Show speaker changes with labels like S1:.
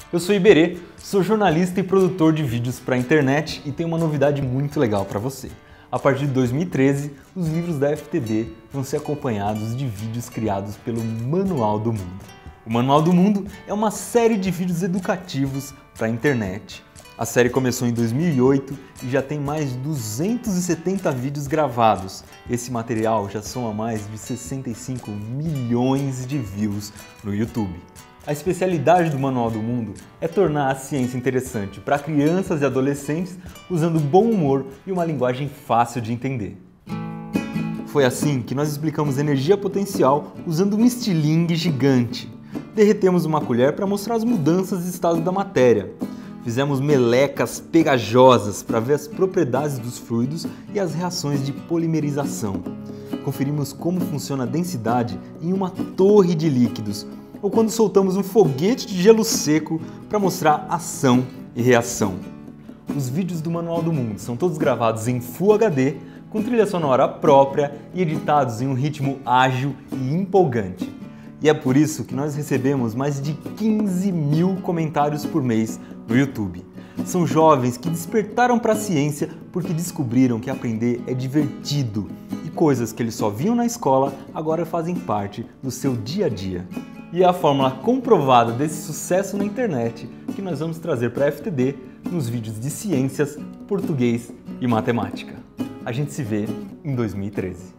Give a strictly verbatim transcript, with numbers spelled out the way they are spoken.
S1: Eu sou Iberê, sou jornalista e produtor de vídeos para a internet e tenho uma novidade muito legal para você. A partir de dois mil e treze, os livros da F T D vão ser acompanhados de vídeos criados pelo Manual do Mundo. O Manual do Mundo é uma série de vídeos educativos para a internet. A série começou em dois mil e oito e já tem mais de duzentos e setenta vídeos gravados. Esse material já soma mais de sessenta e cinco milhões de views no YouTube. A especialidade do Manual do Mundo é tornar a ciência interessante para crianças e adolescentes usando bom humor e uma linguagem fácil de entender. Foi assim que nós explicamos energia potencial usando um estilingue gigante. Derretemos uma colher para mostrar as mudanças de estado da matéria. Fizemos melecas pegajosas para ver as propriedades dos fluidos e as reações de polimerização. Conferimos como funciona a densidade em uma torre de líquidos, ou quando soltamos um foguete de gelo seco para mostrar ação e reação. Os vídeos do Manual do Mundo são todos gravados em Full H D, com trilha sonora própria e editados em um ritmo ágil e empolgante. E é por isso que nós recebemos mais de quinze mil comentários por mês no YouTube. São jovens que despertaram para a ciência porque descobriram que aprender é divertido e coisas que eles só viam na escola agora fazem parte do seu dia a dia. E é a fórmula comprovada desse sucesso na internet que nós vamos trazer para a F T D nos vídeos de ciências, português e matemática. A gente se vê em dois mil e treze.